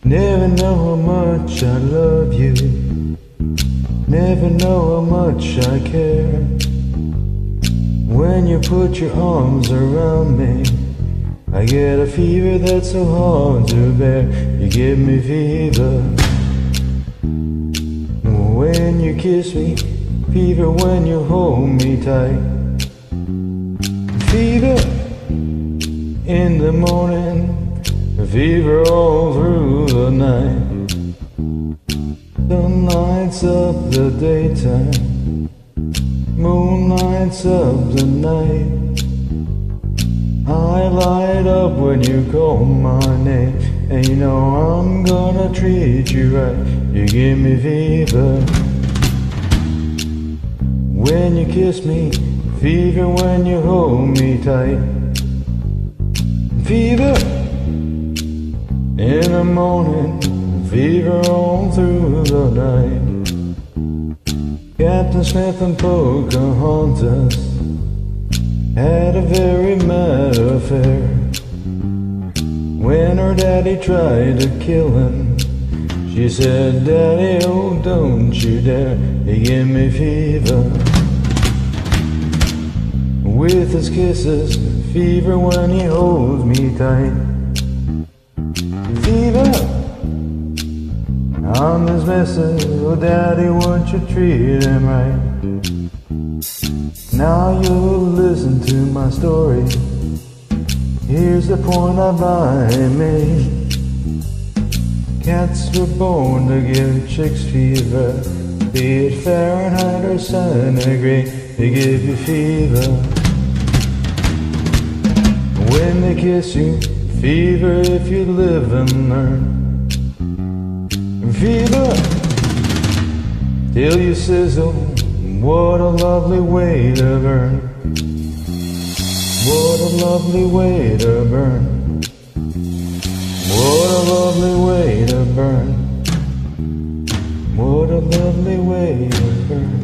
Never know how much I love you. Never know how much I care. When you put your arms around me, I get a fever that's so hard to bear. You give me fever when you kiss me, fever when you hold me tight. Fever in the morning, fever all through the night. Sun lights up the daytime, moon lights up the night. I light up when you call my name, and you know I'm gonna treat you right. You give me fever when you kiss me, fever when you hold me tight. Fever in the morning, fever all through the night. Captain Smith and Pocahontas had a very mad affair. When her daddy tried to kill him, she said, "Daddy, oh, don't you dare." He gave me fever with his kisses, fever when he holds me tight. Fever on this message, oh daddy, won't you treat him right? Now you'll listen to my story. Here's the point I made. Cats were born to give chicks fever, be it Fahrenheit or centigrade. They give you fever when they kiss you, fever if you live and learn. Fever till you sizzle, what a lovely way to burn. What a lovely way to burn. What a lovely way to burn. What a lovely way to burn.